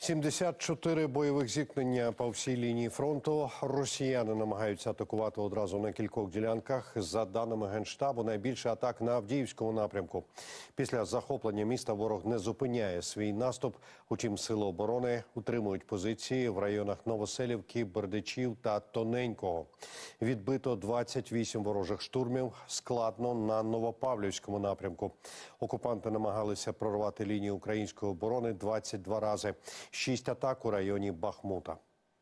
74 бойових зіткнення по всій лінії фронту. Росіяни намагаються атакувати одразу на кількох ділянках. За даними Генштабу, найбільше атак на Авдіївському напрямку. Після захоплення міста ворог не зупиняє свій наступ. Утім, сили оборони утримують позиції в районах Новоселівки, Бердичів та Тоненького. Відбито 28 ворожих штурмів, складно на Новопавлівському напрямку. Окупанти намагалися прорвати лінію української оборони 22 рази. 6 атак у районі Бахмута.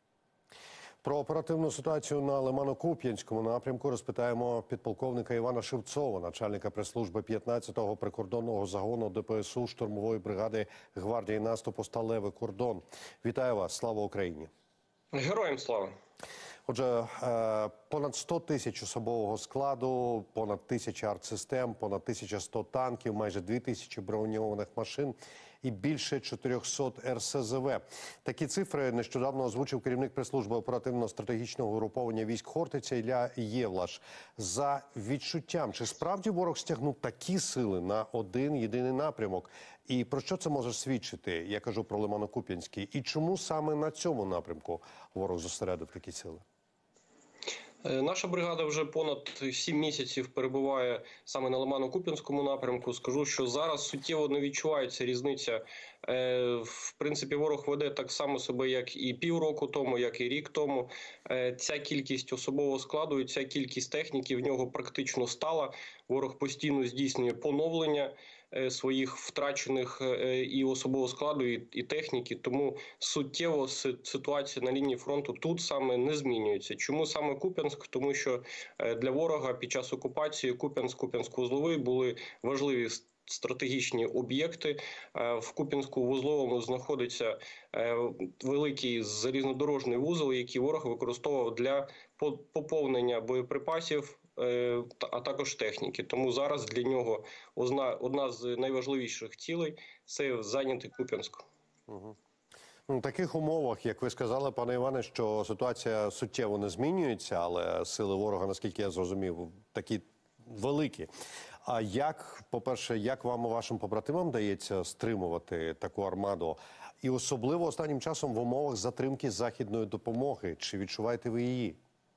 Про оперативну ситуацію на Лимано-Куп'янському напрямку розпитаємо підполковника Івана Шевцова, начальника прес-служби 15-го прикордонного загону ДПСУ штурмової бригади гвардії наступу «Сталевий кордон». Вітаю вас, слава Україні! Героям слава! Отже, понад 100 тисяч особового складу, понад 1000 артсистем, понад 1100 танків, майже 2000 броньованих машин і більше 400 РСЗВ. Такі цифри нещодавно озвучив керівник прес-служби оперативно-стратегічного угруповання військ «Хортиця» Ілля Євлаш. За відчуттям, чи справді ворог стягнув такі сили на один єдиний напрямок? І про що це може свідчити? Я кажу про Лимано-Куп'янський. І чому саме на цьому напрямку ворог зосередив такі сили? Наша бригада вже понад 7 місяців перебуває саме на Лимано-Куп'янському напрямку. Скажу, що зараз суттєво не відчувається різниця. В принципі, ворог веде так само себе, як і півроку тому, як і рік тому. Ця кількість особового складу і ця кількість техніки в нього практично стала. Ворог постійно здійснює поновлення своїх втрачених і особового складу, і техніки. Тому суттєво ситуація на лінії фронту тут саме не змінюється. Чому саме Куп'янськ? Тому що для ворога під час окупації Куп'янськ-Вузловий були важливі стратегічні об'єкти. В Куп'янську-Вузловому знаходиться великий залізнодорожний вузол, який ворог використовував для поповнення боєприпасів, а також техніки. Тому зараз для нього одна з найважливіших цілей – це зайняти Куп'янськ. В таких умовах, як ви сказали, пане Іване, що ситуація суттєво не змінюється, але сили ворога, наскільки я зрозумів, такі великі. А як, по-перше, як вам і вашим побратимам дається стримувати таку армаду? І особливо останнім часом в умовах затримки західної допомоги. Чи відчуваєте ви її?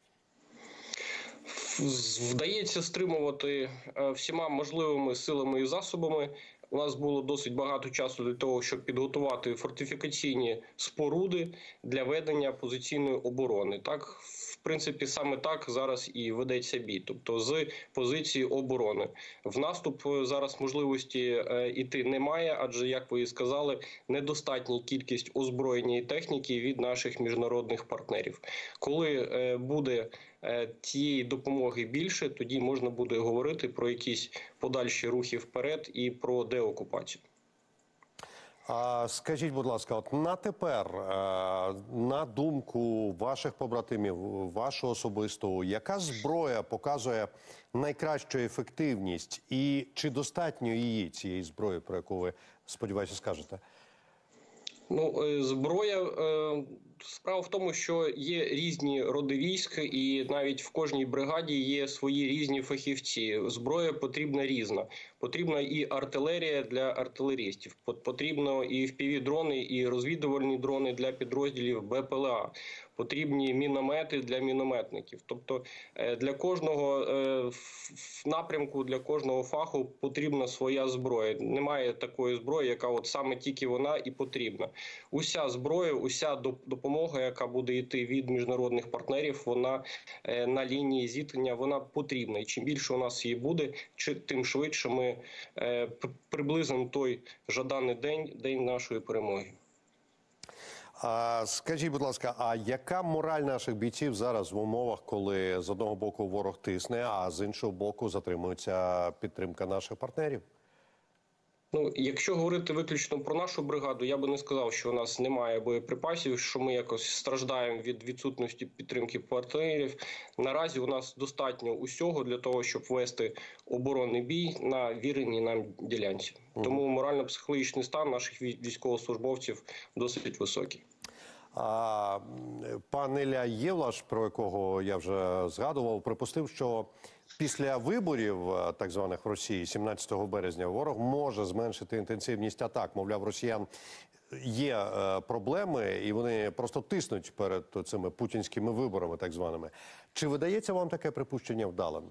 Вдається стримувати всіма можливими силами і засобами. У нас було досить багато часу для того, щоб підготувати фортифікаційні споруди для ведення позиційної оборони. Так, в принципі, саме так зараз і ведеться бій, тобто з позиції оборони. В наступ зараз можливості йти немає, адже, як ви і сказали, недостатня кількість озброєння і техніки від наших міжнародних партнерів. Коли буде цієї допомоги більше, тоді можна буде говорити про якісь подальші рухи вперед і про деокупацію. Скажіть, будь ласка, от на тепер, на думку ваших побратимів, вашого особистого, яка зброя показує найкращу ефективність і чи достатньо її, цієї зброї, про яку ви, сподіваюся, скажете? Зброя, справа в тому, що є різні роди військ, і навіть в кожній бригаді є свої різні фахівці. Зброя потрібна різна. Потрібна і артилерія для артилерістів, потрібно і FPV-дрони, і розвідувальні дрони для підрозділів БПЛА. Потрібні міномети для мінометників. Тобто для кожного напрямку, для кожного фаху потрібна своя зброя. Немає такої зброї, яка от саме тільки вона і потрібна. Уся зброя, уся допомога, яка буде йти від міжнародних партнерів, вона на лінії зіткнення, вона потрібна. І чим більше у нас її буде, тим швидше ми приблизимо той жаданий день нашої перемоги. Скажіть, будь ласка, а яка мораль наших бійців зараз в умовах, коли з одного боку ворог тисне, а з іншого боку затримується підтримка наших партнерів? Якщо говорити виключно про нашу бригаду, я би не сказав, що у нас немає боєприпасів, що ми якось страждаємо від відсутності підтримки партнерів. Наразі у нас достатньо усього для того, щоб вести оборонний бій на віреній нам ділянці. Тому морально-психологічний стан наших військовослужбовців досить високий. Пан Ілля Євлаш, про якого я вже згадував, припустив, що після виборів, так званих в Росії, 17 березня, ворог може зменшити інтенсивність атак. Мовляв, росіян є проблеми, і вони просто тиснуть перед цими путінськими виборами, так званими. Чи видається вам таке припущення вдалим?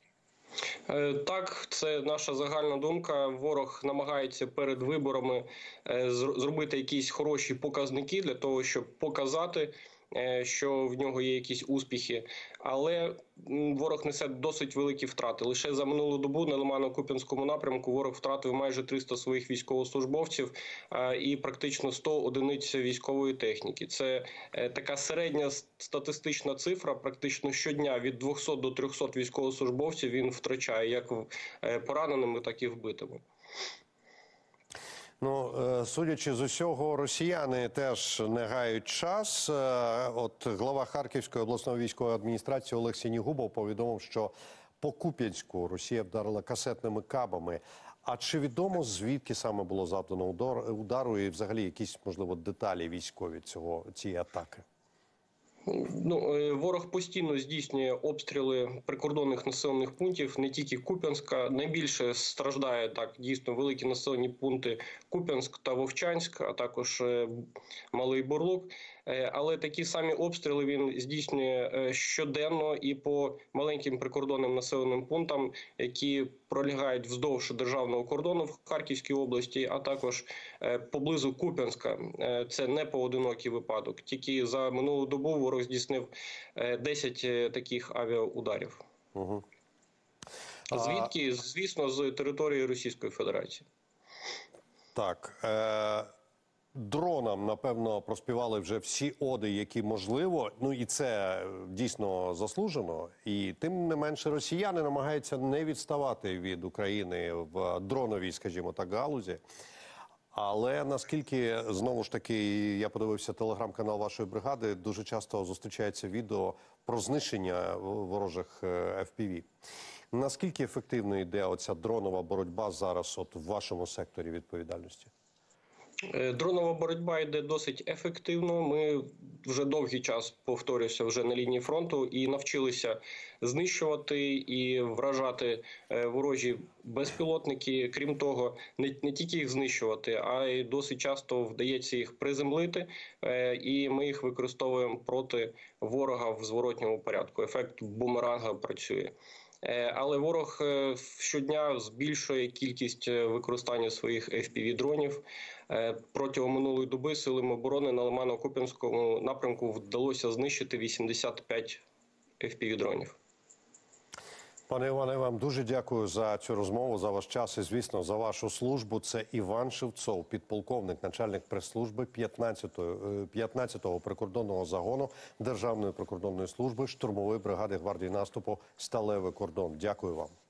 Так, це наша загальна думка. Ворог намагається перед виборами зробити якісь хороші показники для того, щоб показати, що в нього є якісь успіхи, але ворог несе досить великі втрати. Лише за минулу добу на Лимано-Куп'янському напрямку ворог втратив майже 300 своїх військовослужбовців і практично 100 одиниць військової техніки. Це така середня статистична цифра. Практично щодня від 200 до 300 військовослужбовців він втрачає як пораненими, так і вбитими. Ну, судячи з усього, росіяни теж не гають час. От глава Харківської обласної військової адміністрації Олег Сінігубов повідомив, що по Куп'янську Росія вдарила касетними кабами. А чи відомо, звідки саме було завдано удару і взагалі якісь, можливо, деталі військові цієї атаки? Ворог постійно здійснює обстріли прикордонних населених пунктів, не тільки Куп'янська. Найбільше страждає дійсно великі населені пункти Куп'янськ та Вовчанськ, а також Малий Бурлук. Але такі самі обстріли він здійснює щоденно і по маленьким прикордонним населеним пунктам, які пролягають вздовж державного кордону в Харківській області, а також поблизу Куп'янська. Це не поодинокий випадок. Тільки за минулу добу ворог здійснив 10 таких авіаударів. Угу. Звідки? Звісно, з території Російської Федерації. Так. Дронам, напевно, проспівали вже всі оди, які можливо. Ну і це дійсно заслужено. І тим не менше росіяни намагаються не відставати від України в дроновій, скажімо так, галузі. Але наскільки, знову ж таки, я подивився телеграм-канал вашої бригади, дуже часто зустрічається відео про знищення ворожих FPV. Наскільки ефективно йде оця дронова боротьба зараз от в вашому секторі відповідальності? Дронова боротьба йде досить ефективно. Ми вже довгий час, повторюся, вже на лінії фронту і навчилися знищувати і вражати ворожі безпілотники. Крім того, не тільки їх знищувати, а й досить часто вдається їх приземлити, і ми їх використовуємо проти ворога в зворотньому порядку. Ефект бумеранга працює. Але ворог щодня збільшує кількість використання своїх FPV-дронів. Протягом минулої доби силами оборони на Лимано-Куп'янському напрямку вдалося знищити 85 FPV-дронів. Пане Іване, вам дуже дякую за цю розмову, за ваш час і, звісно, за вашу службу. Це Іван Шевцов, підполковник, начальник прес-служби 15-го прикордонного загону Державної прикордонної служби штурмової бригади гвардії наступу «Сталевий кордон». Дякую вам.